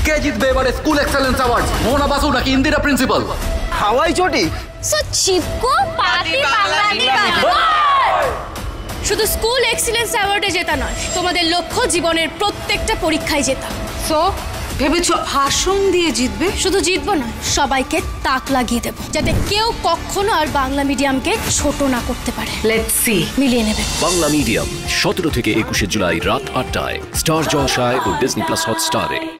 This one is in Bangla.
কে জিতবে এবারে school excellence award, Mohona Basu নাকি ইন্দিরা প্রিন্সিপাল? হাওয়াই চটি। সো চিপকো পাতি বাংলা দিবা। শুধু স্কুল এক্সিলেন্স অ্যাওয়ার্ডে জেতা নয়, তোমাদের লক্ষ্য জীবনের প্রত্যেকটা পরীক্ষায় জেতা। সো ভেবেছো ভাষণ দিয়ে জিতবে? শুধু জিতবো না, সবাইকে তাক লাগিয়ে দেব, যাতে কেউ কখনো আর বাংলা মিডিয়ামকে ছোট না করতে পারে। Let's see. মিলিয়ে নেবে। বাংলা মিডিয়াম 17 থেকে 21 জুলাই রাত 8টায় স্টার জলসায় ও ডিজনি প্লাস হটস্টারে।